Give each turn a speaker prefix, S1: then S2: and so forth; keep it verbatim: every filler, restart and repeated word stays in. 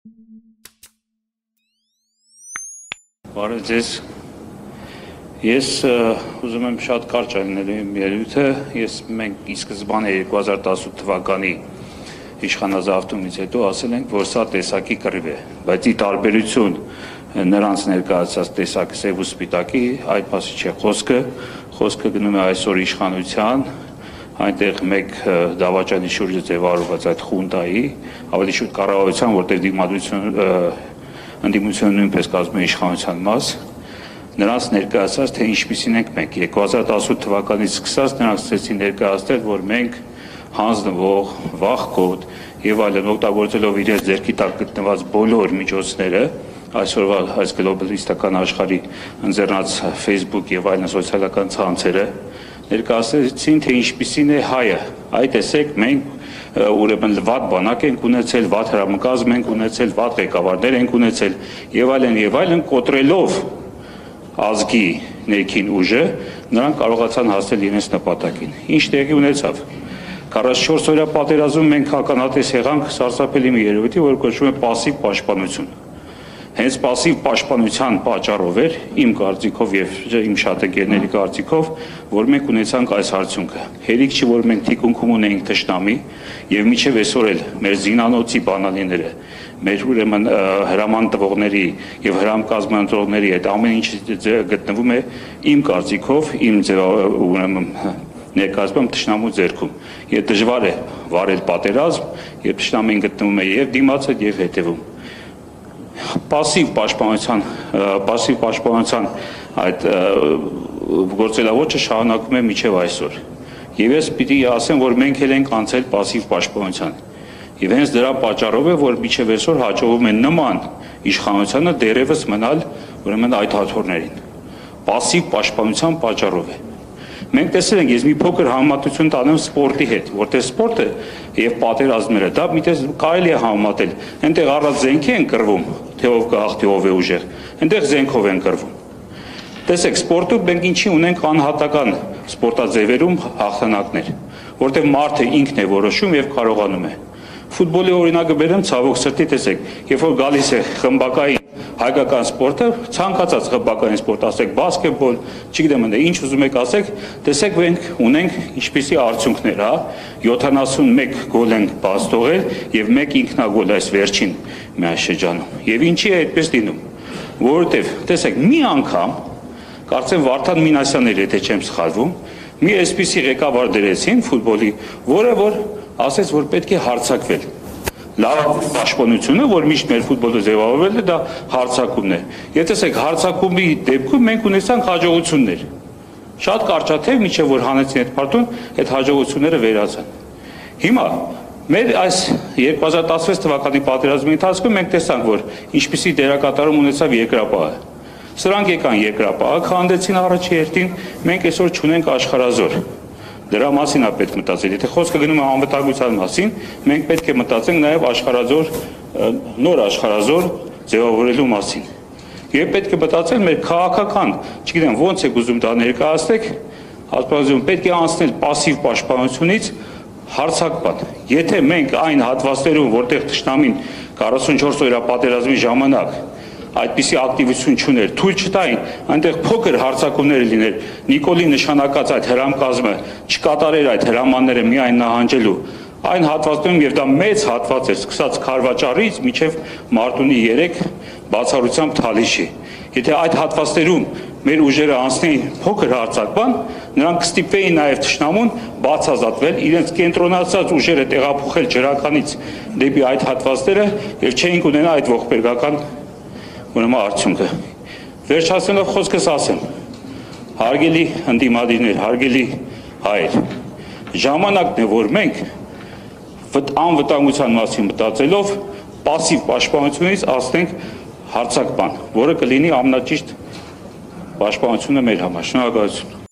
S1: Բարև ձեզ, ես ուզում եմ շատ կարճ լինելու իմ ելույթը, ես մենք ի սկզբանե երկու հազար տասութ թվականի իշխանազավթումից հետո ասել ենք, որ սա տեսակի կռիվ է, բայց ի տարբերություն նրանց ներկայացած տեսակի սև ու սպիտակի, այդ մասի չէ խոսքը, խոսքը գնում է այսօր իշխանության, այնտեղ մեկ դավաճանի շուրջը ձևավորված այդ խունտայի, ավելի շուտ կառավարության, որտեղ դիմադրություն ընդդիմությունը նույնպես կազմում է իշխանության մաս, նրանց ներկայացած, թե ինչպիսին ենք մենք։ երկու հազար տասութ թվականից սկսած նրանք սկսեցին ներկայացնել, որ մենք հանձնվող, վախկոտ եւ այլն օգտագործելով իրենց ձեռքի տակ գտնված բոլոր միջոցները, այսօրվա այս գլոբալիստական աշխարհի ընձեռնած Facebook եւ այլն սոցիալական ցանցերը, ներկայացրեցին, թե ինչպիսին է հայը։ Այ տեսեք, մենք ուրեմն վատ բանակ ենք ունեցել, վատ հրամկազմ ենք ունեցել, վատ ղեկավարներ ենք ունեցել եւ այլն եւ այլն, կոտրելով ազգի ներքին ուժը, նրանք կարողացան հասնել իրենց նպատակին։ Ինչ տեղի ունեցավ։ քառասունչորս օրյա պատերազմում մենք ականատես եղանք սարսափելի մի երևույթի, որ կոչվում է պասիվ պաշտպանություն։ Հենց պասիվ պաշտպանության պատճառով էր իմ կարծիքով եւ իմ շատ ընկերների կարծիքով, որ մենք ունեցանք այս արդյունքը։ Հերիք չի, որ մենք թիկունքում ունեինք թշնամի եւ միջև այսօր էլ մեր զինանոցի բանալիները, մեր ուրեմն հրաման տվողների եւ հրամկազմանտրողների այդ ամեն ինչը գտնվում է իմ կարծիքով, իմ ուրեմն ներկայացում թշնամու ձեռքում։ Եվ դժվար է վարել պատերազմ, երբ թշնամին գտնվում է եւ դիմացը եւ հետեւում։ Պասիվ պաշտպանության, պասիվ պաշտպանության այդ գործելավոճը շարունակվում է մինչև այսօր։ Եվ ես պիտի ասեմ, որ մենք էլ ենք անցել պասիվ պաշտպանության։ Եվ հենց դրա պատճառով է, որ մինչև այսօր հաջողվում է նման իշխանությանը դերևս մնալ ուրեմն այդ հաթոռներին։ Պասիվ պաշտպանության պատճառով է։ Մենք տեսել ենք, ես մի փոքր համեմատություն տանեմ սպորտի հետ, որտեղ սպորտը եւ պատերազմները, դա միտես կարելի է համեմատել։ Այնտեղ առանց զենքի են կռվում, թե ով կհաղթի, ով է ուժեղ։ Այնտեղ զենքով են կռվում։ Տեսեք, սպորտում մենք ինչի ունենք անհատական սպորտաձևերում հաղթանակներ, որտեղ մարդը ինքն է որոշում եւ կարողանում է։ Ֆուտբոլի օրինակը բերեմ, ցավոք սրտի, տեսեք, երբ որ գալիս է խմբակային հայկական սպորտը, ցանկացած խմբակային սպորտ, ասեք բասկետբոլ, չգիտեմ ընդ ինչ ուզում եք ասեք, տեսեք մենք ունենք ինչպիսի արդյունքներ, հա, յոթանասունմեկ գոլ են բաց թողել եւ մեկ ինքնագոլ այս վերջին միաշրջանում։ Եվ ինչի է այդպես լինում, որովհետեւ տեսեք, մի անգամ կարծեմ Վարդան Մինասյանն էր, եթե չեմ սխալվում, մի այսպիսի ղեկավար դրեցին ֆուտբոլի, որը որ ասեց, որ պետք է հարձակվել։ Լավ պաշտպանությունը, որ միշտ մեր ֆուտբոլը ձևավորվել է, դա հարձակումն է։ Եթե տեսեք, հարձակումի դեպքում մենք ունեցանք հաջողություններ։ Շատ կարճատև, մինչև որ հանեցին այդ պարտուն, այդ հաջողությունները վերացան։ Հիմա մեր այս երկու հազար տասնվեց թվականի պատերազմի ընթացքում մենք տեսանք, որ ինչպիսի դերակատարում ունեցավ երկրապահը։ Սրանք եկան երկրապահը, քանդեցին առաջի հերթին, մենք այսօր չունենք աշխարհազոր։ Դրա մասին է պետք մտածել։ Եթե խոսքը գնում է անվտանգության մասին, մենք պետք է մտածենք նաև աշխարհազոր, նոր աշխարհազոր ձևավորելու մասին։ Եվ պետք է մտածել մեր քաղաքական, չգիտեմ ոնց եք ուզում դա ներկայացնեք, ասպարեզում պետք է անցնել պասիվ պաշտպանությունից հարձակման։ Եթե մենք այն հատվածներում, որտեղ թշնամին քառասունչորս օրյա պատերազմի ժամանակ այդպիսի ակտիվություն չուներ, թույլ չտային, այնտեղ փոքր հարձակումներ լիներ, Նիկոլի նշանակած այդ հրամկազմը չկատարեր այդ հրամանները միայն նահանջելու, այն հատվածներում եւ դա մեծ հատված էր, սկսած Քարվաճառից մինչեւ Մարտունի երեք բացառությամբ Թալիշի։ Եթե այդ հատվածներում մեր ուժերը անցնեին փոքր հարձակման, նրանք կստիպվեին նաեւ թշնամուն բացազատվել, իրենց կենտրոնացած ուժերը տեղափոխել ջրականից դեպի այդ հատվածները եւ չէին ունենա այդ ողբերգական ուրեմն արդյունքը։ Վերջացնելով խոսքս ասեմ, հարգելի ընդդիմադիրներ, հարգելի հայեր, ժամանակն է, որ մենք անվտանգության մասին մտածելով պասիվ պաշտպանությունից անցնենք հարձակման, որը կլինի ամենաճիշտ պաշտպանությունը մեր համար։ Շնորհակալություն։